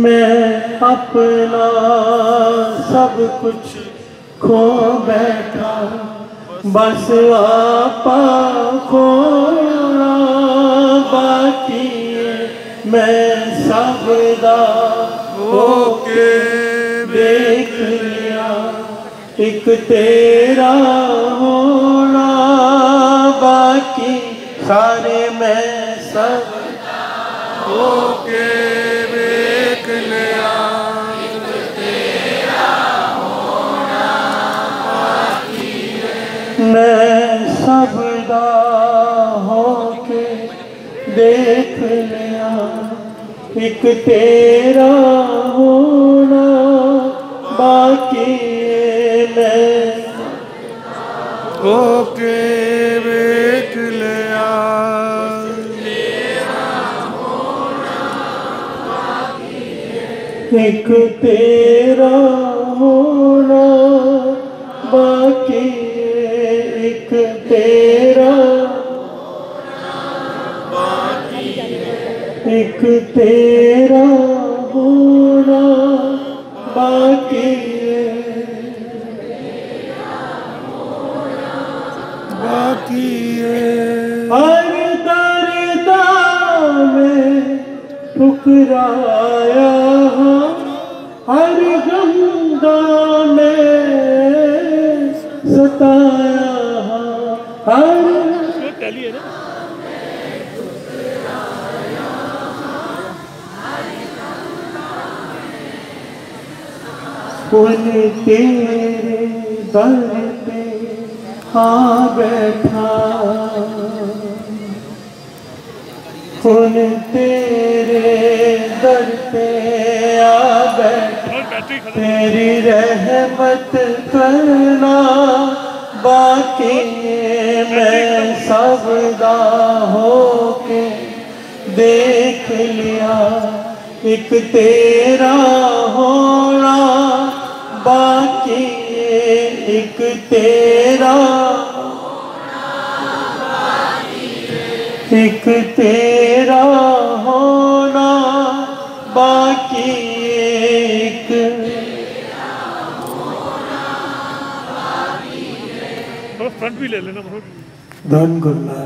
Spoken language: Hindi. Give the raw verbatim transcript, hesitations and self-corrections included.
मैं अपना सब कुछ खो बैठा, बस आपा खोना बाकी मैं सबदा होके देख लिया, एक तेरा होना बाकी सारे मैं सबदा होके देख लिया, एक तेरा होना बाकी मैं सबदा होके देख लिया, एक तेरा होना बाकी मैं होके देख लिया, एक तेरा होना बाकी, एक तेरा एक तेरा होना बाकी बाकी हर दर्दा में ठुकराया, हर गंदा में सताया, हर उन तेरे दर पे आ बैठा, उन तेरे दर पे आ बैठा, तेरी रहमत करना बाकी मैं सबदा होके देख लिया, एक तेरा होना बाकी, एक तेरा एक तेरा होना बाकी, एक फ्रंट भी ले लेना। धन गुरु